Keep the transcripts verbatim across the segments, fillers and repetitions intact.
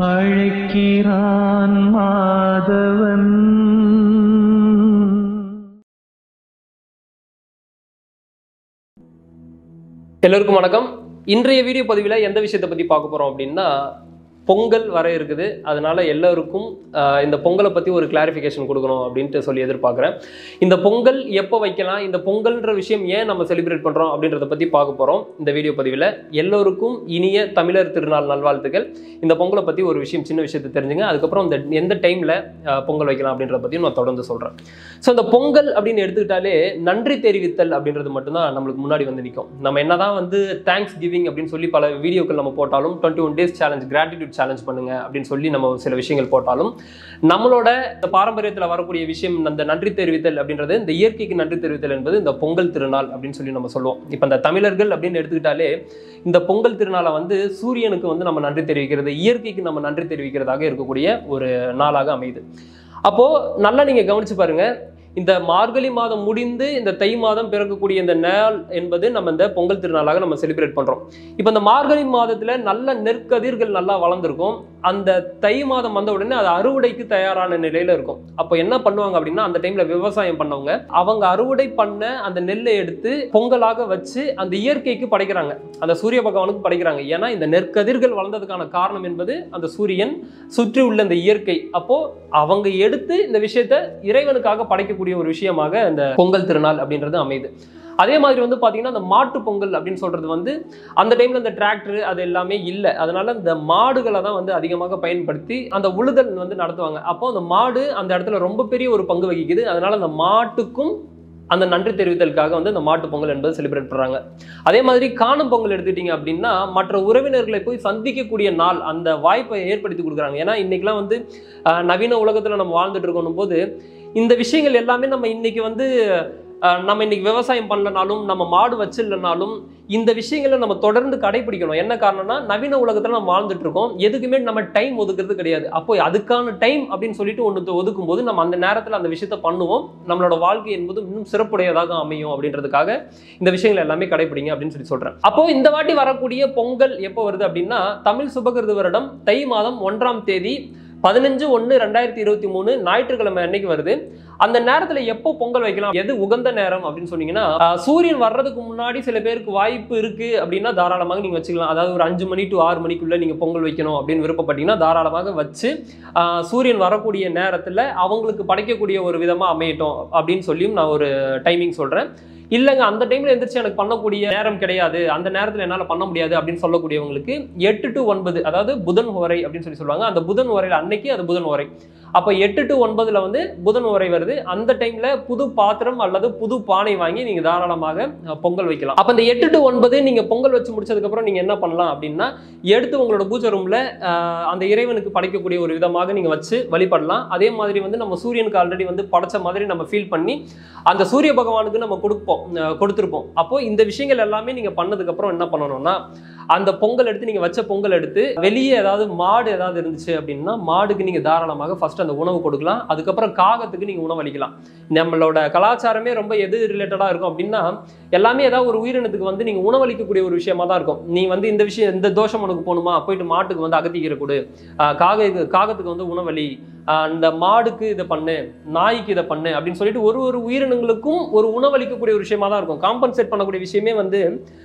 அழைக்கிறான் மாதவன். எல்லோருக்கும் வணக்கம். இன்றைய வீடியோ பதிவில் எந்த விஷயத்தை பற்றி பார்க்க போகிறோம் அப்படின்னா, பொங்கல் வர இருக்குது. அதனால எல்லோருக்கும் இந்த பொங்கலை பற்றி ஒரு கிளாரிஃபிகேஷன் கொடுக்கணும் அப்படின்ட்டு சொல்லி எதிர்பார்க்குறேன். இந்த பொங்கல் எப்போ வைக்கலாம், இந்த பொங்கல்ன்ற விஷயம் ஏன் நம்ம செலிப்ரேட் பண்ணுறோம் அப்படின்றத பற்றி பார்க்க போகிறோம் இந்த வீடியோ பதிவில். எல்லோருக்கும் இனிய தமிழர் திருநாள் நல்வாழ்த்துக்கள். இந்த பொங்கலை பற்றி ஒரு விஷயம், சின்ன விஷயத்தை தெரிஞ்சுங்க. அதுக்கப்புறம் இந்த எந்த டைமில் பொங்கல் வைக்கலாம் அப்படின்றத பற்றியும் நான் தொடர்ந்து சொல்கிறேன். ஸோ இந்த பொங்கல் அப்படின்னு எடுத்துக்கிட்டாலே நன்றி தெரிவித்தல் அப்படின்றது மட்டும்தான் நம்மளுக்கு முன்னாடி வந்து நிற்கும். நம்ம என்ன தான் வந்து தேங்க்ஸ் கிவிங் அப்படின்னு சொல்லி பல வீடியோக்கள் நம்ம போட்டாலும், twenty one days challenge, gratitude challenge பண்ணுங்க அப்படின்னு சொல்லி நம்ம சில விஷயங்கள் போட்டாலும், நம்மளோட பாரம்பரியத்தில் வரக்கூடிய விஷயம் அந்த நன்றி தெரிவித்தல் அப்படின்றது, இந்த இயற்கைக்கு நன்றி தெரிவித்தல் என்பது இந்த பொங்கல் திருநாள் அப்படின்னு சொல்லி நம்ம சொல்லுவோம். இப்போ இந்த தமிழர்கள் அப்படின்னு எடுத்துக்கிட்டாலே இந்த பொங்கல் திருநாளை வந்து சூரியனுக்கு வந்து நம்ம நன்றி தெரிவிக்கிறது, இயற்கைக்கு நம்ம நன்றி தெரிவிக்கிறதாக இருக்கக்கூடிய ஒரு நாளாக அமையுது. அப்போ நல்லா நீங்க கவனிச்சு பாருங்க, இந்த மார்கழி மாதம் முடிந்து இந்த தை மாதம் பிறக்கக்கூடிய இந்த நாள் என்பது நம்ம இந்த பொங்கல் திருநாளாக நம்ம செலிப்ரேட் பண்றோம். இப்போ இந்த மார்கழி மாதத்துல நல்ல நெற்கதிர்கள் நல்லா வளர்ந்துருக்கும். அந்த தை மாதம் வந்த உடனே அது அறுவடைக்கு தயாரான நிலையில இருக்கும். அப்போ என்ன பண்ணுவாங்க அப்படின்னா, அந்த டைம்ல விவசாயம் பண்ணவங்க அவங்க அறுவடை பண்ண அந்த நெல்லை எடுத்து பொங்கலாக வச்சு அந்த இயற்கைக்கு படைக்கிறாங்க, அந்த சூரிய பகவானுக்கு படைக்கிறாங்க. ஏன்னா இந்த நெற்கதிர்கள் வளர்ந்ததுக்கான காரணம் என்பது அந்த சூரியன், சுற்றி உள்ள இந்த இயற்கை. அப்போ அவங்க எடுத்து இந்த விஷயத்தை இறைவனுக்காக படைக்க ஒரு விஷயமாக இந்த பொங்கல் திருநாள் அப்படின்றது அமையுது. அதே மாதிரி வந்து பாத்தீங்கன்னா, அந்த மாட்டு பொங்கல் அப்படின்னு சொல்றது வந்து அந்த டைம்ல இந்த டிராக்டர் அது எல்லாமே இல்லை. அதனால இந்த மாடுகளை தான் வந்து அதிகமாக பயன்படுத்தி அந்த உழுதல் வந்து நடத்துவாங்க. அப்போ அந்த மாடு அந்த இடத்துல ரொம்ப பெரிய ஒரு பங்கு வகிக்குது. அதனால அந்த மாட்டுக்கும் அந்த நன்றி தெரிவித்தலுக்காக வந்து அந்த மாட்டு பொங்கல் என்பது செலிப்ரேட் பண்றாங்க. அதே மாதிரி காணும் பொங்கல் எடுத்துக்கிட்டீங்க அப்படின்னா, மற்ற உறவினர்களை போய் சந்திக்கக்கூடிய நாள், அந்த வாய்ப்பை ஏற்படுத்தி கொடுக்குறாங்க. ஏன்னா இன்னைக்கெல்லாம் வந்து நவீன உலகத்துல நம்ம வாழ்ந்துட்டு இருக்கணும் போது இந்த விஷயங்கள் எல்லாமே நம்ம இன்னைக்கு வந்து நம்ம இன்னைக்கு விவசாயம் பண்ணலனாலும், நம்ம மாடு வச்சிடலனாலும் இந்த விஷயங்களை நம்ம தொடர்ந்து கடைபிடிக்கணும். என்ன காரணம்னா, நவீன உலகத்துல நம்ம வாழ்ந்துட்டு இருக்கோம், எதுக்குமே நம்ம டைம் ஒதுக்குறது கிடையாது. அப்போ அதுக்கான டைம் அப்படின்னு சொல்லிட்டு ஒன்று ஒதுக்கும் போது நம்ம அந்த நேரத்தில் அந்த விஷயத்த பண்ணுவோம். நம்மளோட வாழ்க்கை என்பது இன்னும் சிறப்புடையதாக அமையும் அப்படின்றதுக்காக இந்த விஷயங்கள் எல்லாமே கடைபிடிங்க அப்படின்னு சொல்லி சொல்றேன். அப்போ இந்த வாட்டி வரக்கூடிய பொங்கல் எப்போ வருது அப்படின்னா, தமிழ் சுபகிருது வருடம் தை மாதம் ஒன்றாம் தேதி பதினஞ்சு ஒன்று ரெண்டாயிரத்தி இருபத்தி மூணு ஞாயிற்றுக்கிழமை அன்னைக்கு வருது. அந்த நேரத்துல எப்போ பொங்கல் வைக்கலாம், எது உகந்த நேரம் அப்படின்னு சொன்னீங்கன்னா, சூரியன் வர்றதுக்கு முன்னாடி சில பேருக்கு வாய்ப்பு இருக்கு அப்படின்னா தாராளமாக நீங்க வச்சுக்கலாம். அதாவது ஒரு அஞ்சு மணி டு ஆறு மணிக்குள்ள நீங்க பொங்கல் வைக்கணும் அப்படின்னு விருப்பப்பட்டீங்கன்னா தாராளமாக வச்சு சூரியன் வரக்கூடிய நேரத்துல அவங்களுக்கு படைக்கக்கூடிய ஒரு விதமா அமையட்டும் அப்படின்னு சொல்லியும் நான் ஒரு டைமிங் சொல்றேன். இல்லைங்க அந்த டைம்ல எந்திரிச்சு எனக்கு பண்ணக்கூடிய நேரம் கிடையாது, அந்த நேரத்தில் என்னால் பண்ண முடியாது அப்படின்னு சொல்லக்கூடியவங்களுக்கு எட்டு டு ஒன்பது, அதாவது புதன் ஓரை அப்படின்னு சொல்லி சொல்லுவாங்க. அந்த புதன் ஓரையில் அன்னைக்கு அது புதன் ஓரை. அப்போ எட்டு டு ஒன்பதுல வந்து புதன் ஓரை வருது. அந்த டைம்ல புது பாத்திரம் அல்லது புது பானை வாங்கி நீங்க தாராளமாக பொங்கல் வைக்கலாம். அப்போ இந்த எட்டு டு ஒன்பது நீங்க பொங்கல் வச்சு முடிச்சதுக்கு அப்புறம் நீங்க என்ன பண்ணலாம் அப்படின்னா, எடுத்து உங்களோட பூஜை ரூம்ல அந்த இறைவனுக்கு படைக்கக்கூடிய ஒரு விதமாக நீங்க வச்சு வழிபடலாம். அதே மாதிரி வந்து நம்ம சூரியனுக்கு ஆல்ரெடி வந்து படைச்ச மாதிரி நம்ம ஃபீல் பண்ணி அந்த சூரிய பகவானுக்கு நம்ம கொடுப்போம் கொடுத்துருப்போம். அப்போ இந்த விஷயங்கள் எல்லாமே நீங்க பண்ணதுக்கு அப்புறம் என்ன பண்ணணும்னா, அந்த பொங்கல் எடுத்து நீங்க வச்ச பொங்கல் எடுத்து வெளியே ஏதாவது மாடு ஏதாவது இருந்துச்சு அப்படின்னா மாடுக்கு நீங்க தாராளமாக ஃபர்ஸ்ட் அந்த உணவு கொடுக்கலாம். அதுக்கப்புறம் காகத்துக்கு நீங்க உணவு அளிக்கலாம். நம்மளோட கலாச்சாரமே ரொம்ப எது ரிலேட்டடா இருக்கும் அப்படின்னா, எல்லாமே ஏதாவது ஒரு உயிரினத்துக்கு வந்து நீங்க உணவளிக்கக்கூடிய ஒரு விஷயமா தான் இருக்கும். நீ வந்து இந்த விஷயம், இந்த தோஷம் உனக்கு போகணுமா, போயிட்டு மாட்டுக்கு வந்து அகத்திக்கீரை கொடு, காக காகத்துக்கு வந்து உணவளி, அந்த மாடுக்கு இதை பண்ணு, நாய்க்கு இதை பண்ணு அப்படின்னு சொல்லிட்டு ஒரு ஒரு உயிரினங்களுக்கும் ஒரு உணவளிக்கக்கூடிய ஒரு விஷயமா தான் இருக்கும். காம்பன்சேட் பண்ணக்கூடிய விஷயமே வந்து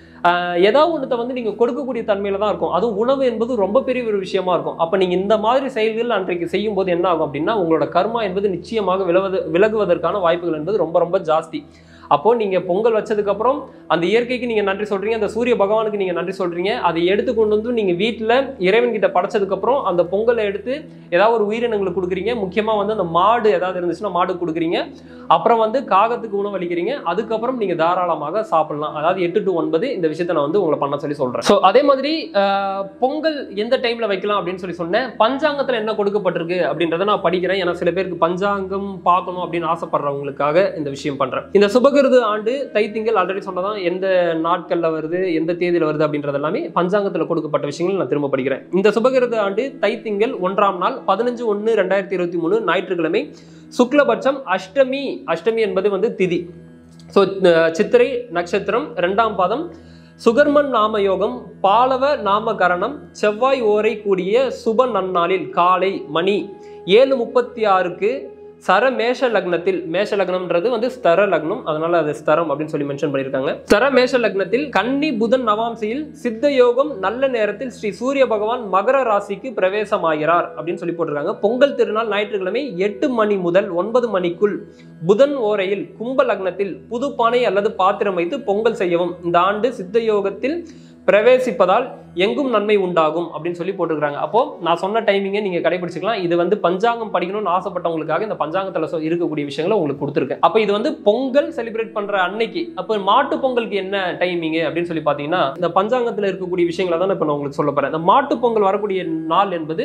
ஏதாவது ஒன்றத்தை வந்து நீங்க கொடுக்கக்கூடிய தன்மையில தான் இருக்கும். அதுவும் உணவு என்பது ரொம்ப பெரிய ஒரு விஷயமா இருக்கும். அப்ப நீங்க இந்த மாதிரி செயல்கள் அன்றைக்கு செய்யும் போது என்ன ஆகும் அப்படின்னா, உங்களோட கர்மா என்பது நிச்சயமாக விலகுவது விலகுவதற்கான வாய்ப்புகள் என்பது ரொம்ப ரொம்ப ஜாஸ்தி. அப்போ நீங்க பொங்கல் வச்சதுக்கு அப்புறம் அந்த இயற்கைக்கு நீங்க நன்றி சொல்றீங்க, அந்த சூரிய பகவானுக்கு நீங்க நன்றி சொல்றீங்க. அதை எடுத்து கொண்டு வந்து நீங்க வீட்டுல இறைவன் கிட்ட படைச்சதுக்கு அப்புறம் அந்த பொங்கலை எடுத்து ஏதாவது ஒரு உயிரினங்களுக்கு கொடுக்குறீங்க. முக்கியமா வந்து அந்த மாடு ஏதாவது இருந்துச்சுன்னா மாடு கொடுக்குறீங்க. அப்புறம் வந்து காகத்துக்கு உணவு அளிக்கிறீங்க. அதுக்கப்புறம் நீங்க தாராளமாக சாப்பிடலாம். அதாவது எட்டு டு ஒன்பது இந்த விஷயத்த நான் வந்து உங்களை பண்ண சொல்லி சொல்றேன். ஸோ அதே மாதிரி பொங்கல் எந்த டைம்ல வைக்கலாம் அப்படின்னு சொல்லி சொன்னேன். பஞ்சாங்கத்துல என்ன கொடுக்கப்பட்டிருக்கு அப்படின்றத நான் படிக்கிறேன். ஏன்னா சில பேருக்கு பஞ்சாங்கம் பார்க்கணும் அப்படின்னு ஆசைப்படுறவங்களுக்காக இந்த விஷயம் பண்றேன். இந்த சுப சுபகிருது ஆண்டு தைத்திங்கள் ஆல்ரெடி சொன்னதான், எந்த நாட்கள்ல வருது, எந்த தேதியில வருது அப்படின்றது எல்லாமே பஞ்சாங்கத்துல கொடுக்கப்பட்ட விஷயங்கள் நான் திரும்ப படிக்கிறேன். இந்த சுபகிருது ஆண்டு தைத்திங்கள் ஒன்றாம் நாள் பதினஞ்சு ஒன்று ரெண்டாயிரத்தி இருபத்தி மூணு ஞாயிற்றுக்கிழமை சுக்லபட்சம் அஷ்டமி. அஷ்டமி என்பது வந்து திதி. ஸோ சித்திரை நட்சத்திரம் ரெண்டாம் பாதம் சுகர்மன் நாம யோகம் பாலவ நாமகரணம் செவ்வாய் ஓரை கூடிய சுப நன்னாளில் காலை மணி ஏழு முப்பத்தி ஆறுக்கு சர மேஷ லக்னத்தில், மேஷ லக்னம்ன்றது வந்து ஸ்தர லக்னம், அதனால அது ஸ்தரம் அப்படின்னு சொல்லி மென்ஷன் பண்ணியிருக்காங்க. ஸ்தர மேஷ லக்னத்தில் கன்னி புதன் நவாம்சியில் சித்த யோகம் நல்ல நேரத்தில் ஸ்ரீ சூரிய பகவான் மகர ராசிக்கு பிரவேசமாகிறார் அப்படின்னு சொல்லி போட்டிருக்காங்க. பொங்கல் திருநாள் ஞாயிற்றுக்கிழமை எட்டு மணி முதல் ஒன்பது மணிக்குள் புதன் ஓரையில் கும்ப லக்னத்தில் புது பானை அல்லது பாத்திரம் வைத்து பொங்கல் செய்யவும். இந்த ஆண்டு சித்த யோகத்தில் பிரவேசிப்பதால் எங்கும் நன்மை உண்டாகும் அப்படின்னு சொல்லி போட்டுருக்காங்க. அப்போ நான் சொன்ன டைமிங்கை நீங்க கடைபிடிச்சிக்கலாம். இது வந்து பஞ்சாங்கம் படிக்கணும்னு ஆசைப்பட்டவங்களுக்காக இந்த பஞ்சாங்கத்தில் இருக்கக்கூடிய விஷயங்களை உங்களுக்கு கொடுத்துருக்கேன். அப்போ இது வந்து பொங்கல் செலிப்ரேட் பண்ற அன்னைக்கு. அப்போ மாட்டு பொங்கலுக்கு என்ன டைமிங் அப்படின்னு சொல்லி பார்த்தீங்கன்னா, இந்த பஞ்சாங்கத்தில் இருக்கக்கூடிய விஷயங்களை தான் இப்போ நான் உங்களுக்கு சொல்ல போறேன். இந்த மாட்டு பொங்கல் வரக்கூடிய நாள் என்பது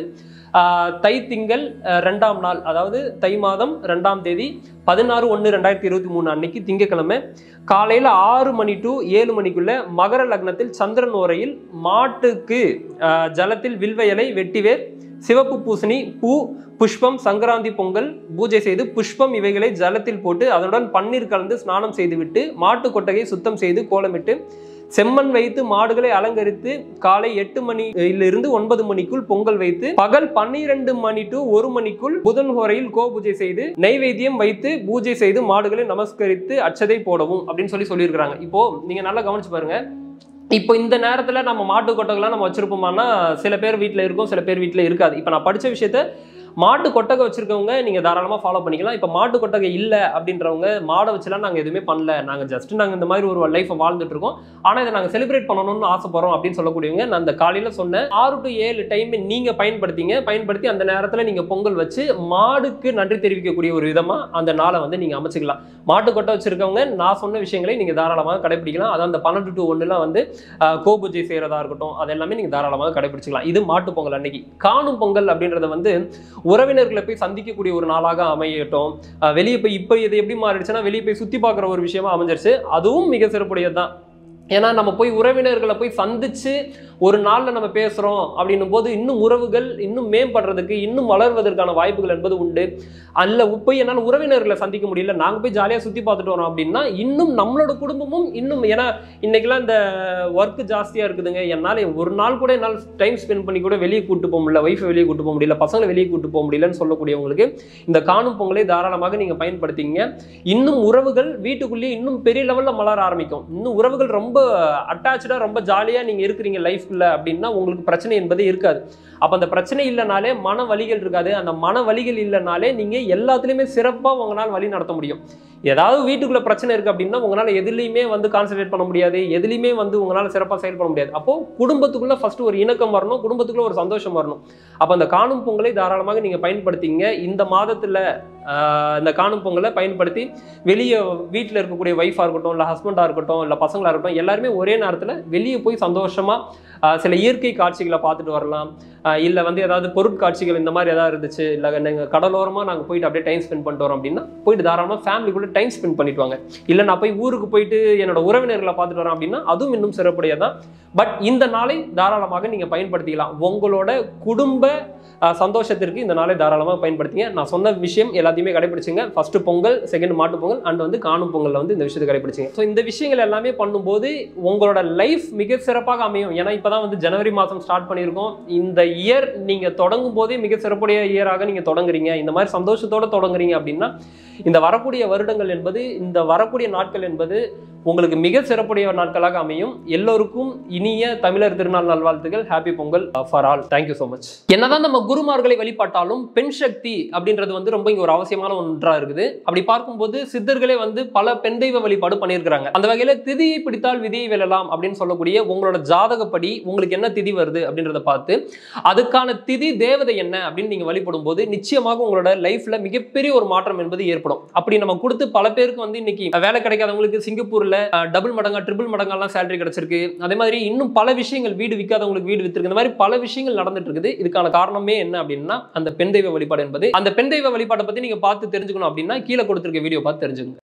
தை திங்கள் ரெண்டாம் நாள், அதாவது தை மாதம் ரெண்டாம் தேதி பதினாறு ஒன்று ரெண்டாயிரத்தி இருபத்தி மூணு அன்னைக்கு திங்கக்கிழமை காலையில் ஆறு மணி டு ஏழு மணிக்குள்ள மகர லக்னத்தில் சந்திரன் ஓரையில் மாட்டுக்கு ஜலத்தில் வில்வயலை வெட்டிவேர் சிவப்பு பூசணி பூ புஷ்பம் சங்கராந்தி பொங்கல் பூஜை செய்து புஷ்பம் இவைகளை ஜலத்தில் போட்டு அதனுடன் பன்னீர் கலந்து ஸ்நானம் செய்துவிட்டு மாட்டு கொட்டகை சுத்தம் செய்து கோலமிட்டு செம்மண் வைத்து மாடுகளை அலங்கரித்து காலை எட்டு மணியிலிருந்து ஒன்பது மணிக்குள் பொங்கல் வைத்து பகல் பன்னிரண்டு மணி டு ஒரு மணிக்குள் புதன் ஹோரையில் கோ பூஜை செய்து நைவேத்தியம் வைத்து பூஜை செய்து மாடுகளை நமஸ்கரித்து அச்சதை போடவும் அப்படின்னு சொல்லி சொல்லியிருக்கிறாங்க. இப்போ நீங்க நல்லா கவனிச்சு பாருங்க. இப்போ இந்த நேரத்தில் நம்ம மாட்டு கொட்டகைலாம் நம்ம வச்சிருப்போமானா சில பேர் வீட்டில் இருக்கும், சில பேர் வீட்டில் இருக்காது. இப்போ நான் படித்த விஷயத்த மாட்டு கொட்டகை வச்சிருக்கவங்க நீங்கள் தாராளமாக ஃபாலோ பண்ணிக்கலாம். இப்போ மாட்டு கொட்டகை இல்லை அப்படின்றவங்க மாடை வச்சுலாம் நாங்கள் எதுவுமே பண்ணல, நாங்கள் ஜஸ்ட் நாங்கள் இந்த மாதிரி ஒரு லைஃப்பை வாழ்ந்துட்டு இருக்கோம், ஆனால் இதை நாங்கள் செலிப்ரேட் பண்ணணும்னு ஆசைப்படுறோம் அப்படின்னு சொல்லக்கூடியவங்க நான் அந்த காலையில் சொன்ன ஆறு டு ஏழு டைம் நீங்கள் பயன்படுத்திங்க. பயன்படுத்தி அந்த நேரத்தில் நீங்கள் பொங்கல் வச்சு மாடுக்கு நன்றி தெரிவிக்கக்கூடிய ஒரு விதமாக அந்த நாளை வந்து நீங்கள் அமைச்சிக்கலாம். மாட்டு கொட்டை வச்சிருக்கவங்க நான் சொன்ன விஷயங்களை நீங்கள் தாராளமாக கடைபிடிக்கலாம். அதான் அந்த பன்னெண்டு டு ஒன்றுலாம் வந்து கோ பூஜை செய்கிறதா இருக்கட்டும், அது எல்லாமே நீங்கள் தாராளமாக கடைபிடிச்சிக்கலாம். இது மாட்டு பொங்கல் அன்னைக்கு. காணும் பொங்கல் அப்படின்றத வந்து உறவினர்களை போய் சந்திக்கக்கூடிய ஒரு நாளாக அமையட்டும். வெளியே போய் இப்போ இது எப்படி மாறிடுச்சுன்னா வெளியே போய் சுற்றி பார்க்குற ஒரு விஷயமா அமைஞ்சிருச்சு. அதுவும் மிக சிறப்புடையது தான். ஏன்னா நம்ம போய் உறவினர்களை போய் சந்திச்சு ஒரு நாளில் நம்ம பேசுகிறோம் அப்படின்னும் போது இன்னும் உறவுகள் இன்னும் மேம்படுறதுக்கு இன்னும் வளர்வதற்கான வாய்ப்புகள் என்பது உண்டு. அல்ல போய் என்னால் உறவினர்களை சந்திக்க முடியல, நாங்கள் போய் ஜாலியாக சுற்றி பார்த்துட்டு வரோம் அப்படின்னா இன்னும் நம்மளோட குடும்பமும் இன்னும், ஏன்னா இன்னைக்கெல்லாம் இந்த ஒர்க்கு ஜாஸ்தியாக இருக்குதுங்க, என்னால் ஒரு நாள் கூட என்னால் டைம் ஸ்பெண்ட் பண்ணி கூட வெளியே கூட்டு போக முடியல, ஒய்ஃபை வெளியே கூட்டு போக முடியல, பசங்களை வெளியே கூட்டு போக முடியலன்னு சொல்லக்கூடியவங்களுக்கு இந்த காணும் பொங்கலை தாராளமாக நீங்கள் பயன்படுத்திங்க. இன்னும் உறவுகள் வீட்டுக்குள்ளேயே இன்னும் பெரிய லெவலில் மலர ஆரம்பிக்கும். இன்னும் உறவுகள் ரொம்ப அட்டாச்சாக ரொம்ப ஜாலியாக நீங்கள் இருக்கிறீங்க லைஃப்ல அப்படின்னா உங்களுக்கு பிரச்சனை என்பதே இருக்காது. அப்போ அந்த பிரச்சனை இல்லைனாலே மன வலிகள் இருக்காது. அந்த மன வலிகள் இல்லைனாலே நீங்கள் எல்லாத்துலேயுமே சிறப்பாக உங்களால் வழி நடத்த முடியும். ஏதாவது வீட்டுக்குள்ள பிரச்சனை இருக்குது அப்படின்னா உங்களால் எதுலையுமே வந்து கான்சன்ட்ரேட் பண்ண முடியாது, எதுலையுமே வந்து உங்களால் சிறப்பாக செயல்பட முடியாது. அப்போது குடும்பத்துக்குள்ளே ஃபஸ்ட்டு ஒரு இணக்கம் வரணும், குடும்பத்துக்குள்ளே ஒரு சந்தோஷம் வரணும். அப்போ அந்த காணும் பொங்கலை தாராளமாக நீங்கள் பயன்படுத்திங்க. இந்த மாதத்தில் இந்த காணும் பொங்கலை பயன்படுத்தி வெளியே வீட்டில் இருக்கக்கூடிய ஒய்ஃபாக இருக்கட்டும், இல்லை ஹஸ்பண்டாக இருக்கட்டும், இல்லை பசங்களாக இருக்கட்டும், எல்லாருமே ஒரே நேரத்தில் வெளியே போய் சந்தோஷமாக சில இயற்கை காட்சிகளை பார்த்துட்டு வரலாம். இல்லை வந்து ஏதாவது பொருட்காட்சிகள் இந்த மாதிரி ஏதாவது இருந்துச்சு, இல்லை நாங்கள் கடலோரமாக நாங்கள் போயிட்டு அப்படியே டைம் ஸ்பெண்ட் பண்ணிட்டு வரோம் அப்படின்னா போயிட்டு தாராளமாக ஃபேமிலிக்குள்ளே டைம் ஸ்பெண்ட் பண்ணிட்டு வாங்க. இல்லை நான் போய் ஊருக்கு போயிட்டு என்னோட உறவினர்களை பார்த்துட்டு வரேன் அப்படின்னா அதுவும் இன்னும் சிறப்புடையதான். பட் இந்த நாளை தாராளமாக நீங்கள் பயன்படுத்திக்கலாம். உங்களோட குடும்ப சந்தோஷத்திற்கு இந்த நாளை தாராளமாக பயன்படுத்திங்க. நான் சொன்ன விஷயம் எல்லாத்தையுமே கடைபிடிச்சிங்க. ஃபர்ஸ்ட் பொங்கல், செகண்ட் மாட்டு பொங்கல், அண்ட் வந்து காணும் பொங்கலில் வந்து இந்த விஷயத்தை கடைபிடிச்சிங்க. ஸோ இந்த விஷயங்கள் எல்லாமே பண்ணும்போது உங்களோட லைஃப் மிக சிறப்பாக அமையும். ஏன்னா இப்போ தான் வந்து ஜனவரி மாதம் ஸ்டார்ட் பண்ணியிருக்கோம். இந்த இயர் நீங்கள் தொடங்கும் போதே மிக சிறப்புடைய இயராக நீங்கள் தொடங்குறீங்க, இந்த மாதிரி சந்தோஷத்தோடு தொடங்குறீங்க அப்படின்னா இந்த வரக்கூடிய வருடங்கள் என்பது, இந்த வரக்கூடிய நாட்கள் என்பது உங்களுக்கு மிக சிறப்புடைய நாட்களாக அமையும். எல்லோருக்கும் இனிய தமிழர் திருநாள் நல்வாழ்த்துக்கள். Happy Pongal for all. Thank you so much. என்னதான் நம்ம குருமார்களை வழிபாட்டாலும் பெண் சக்தி அப்படின்றது வந்து ரொம்ப இங்க ஒரு அவசியமான ஒன்றா இருக்குது. அப்படி பார்க்கும்போது சித்தர்களே வந்து பல பெண் தெய்வ வழிபாடு பண்ணியிருக்கிறாங்க. அந்த வகையில திதியை பிடித்தால் விதியை வெல்லலாம் அப்படின்னு சொல்லக்கூடிய உங்களோட ஜாதகப்படி உங்களுக்கு என்ன திதி வருது அப்படின்றத பார்த்து அதுக்கான திதி தேவதை என்ன அப்படின்னு நீங்க வழிபடும் போது நிச்சயமாக உங்களோட லைஃப்ல மிகப்பெரிய ஒரு மாற்றம் என்பது ஏற்படும். அப்படி நம்ம கொடுத்து பல பேருக்கு வந்து இன்னைக்கு வேலை கிடைக்காதவங்களுக்கு சிங்கப்பூர்ல டபுள் மடங்கா ட்ரிபிள் மடங்கெல்லாம் சேலரி கிடைச்சிருக்கு. அதே மாதிரி இன்னும் பல விஷயங்கள், வீடு விற்காதவங்களுக்கு வீடு வித்திருக்கு. இந்த மாதிரி பல விஷயங்கள் நடந்துட்டு இருக்குது. இதுக்கான காரணமே என்ன அப்படின்னா அந்த பெண் தெய்வ வழிபாடு என்பது. அந்த பெண் தெய்வ வழிபாட்டை பத்தி நீங்க பார்த்து தெரிஞ்சுக்கணும் அப்படின்னா கீழே கொடுத்திருக்க வீடியோ பார்த்து தெரிஞ்சுக்கணும்.